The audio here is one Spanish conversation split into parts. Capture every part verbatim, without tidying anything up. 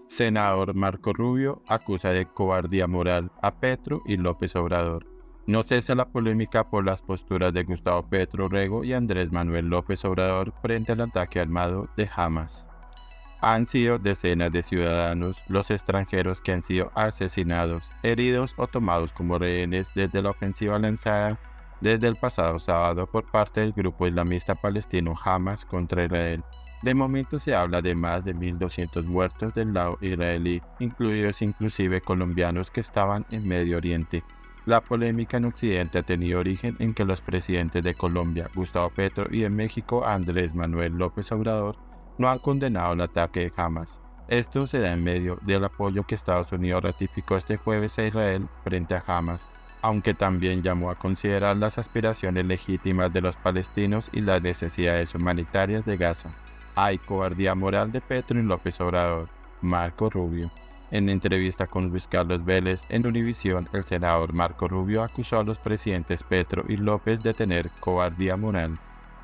Senador Marco Rubio acusa de cobardía moral a Petro y López Obrador. No cesa la polémica por las posturas de Gustavo Petro Rego y Andrés Manuel López Obrador frente al ataque armado de Hamas. Han sido decenas de ciudadanos los extranjeros que han sido asesinados, heridos o tomados como rehenes desde la ofensiva lanzada desde el pasado sábado por parte del grupo islamista palestino Hamas contra Israel. De momento se habla de más de mil doscientos muertos del lado israelí, incluidos inclusive colombianos que estaban en Medio Oriente. La polémica en Occidente ha tenido origen en que los presidentes de Colombia, Gustavo Petro, y en México, Andrés Manuel López Obrador, no han condenado el ataque de Hamas. Esto se da en medio del apoyo que Estados Unidos ratificó este jueves a Israel frente a Hamas, aunque también llamó a considerar las aspiraciones legítimas de los palestinos y las necesidades humanitarias de Gaza. Hay cobardía moral de Petro y López Obrador. Marco Rubio. En entrevista con Luis Carlos Vélez en Univisión, el senador Marco Rubio acusó a los presidentes Petro y López de tener cobardía moral.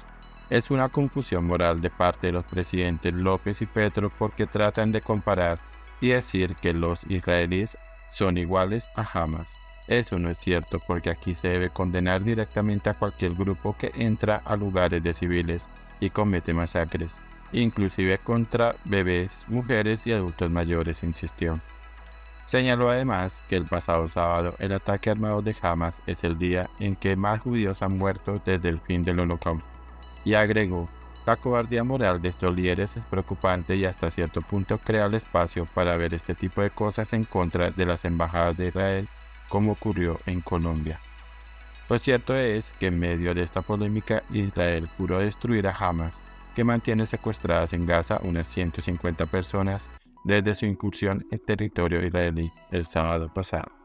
Es una confusión moral de parte de los presidentes López y Petro porque tratan de comparar y decir que los israelíes son iguales a Hamas. Eso no es cierto porque aquí se debe condenar directamente a cualquier grupo que entra a lugares de civiles y comete masacres, inclusive contra bebés, mujeres y adultos mayores, insistió. Señaló además que el pasado sábado el ataque armado de Hamas es el día en que más judíos han muerto desde el fin del Holocausto, y agregó: la cobardía moral de estos líderes es preocupante y hasta cierto punto crea el espacio para ver este tipo de cosas en contra de las embajadas de Israel, como ocurrió en Colombia. Lo cierto es que en medio de esta polémica Israel juró destruir a Hamas, que mantiene secuestradas en Gaza unas ciento cincuenta personas desde su incursión en territorio israelí el sábado pasado.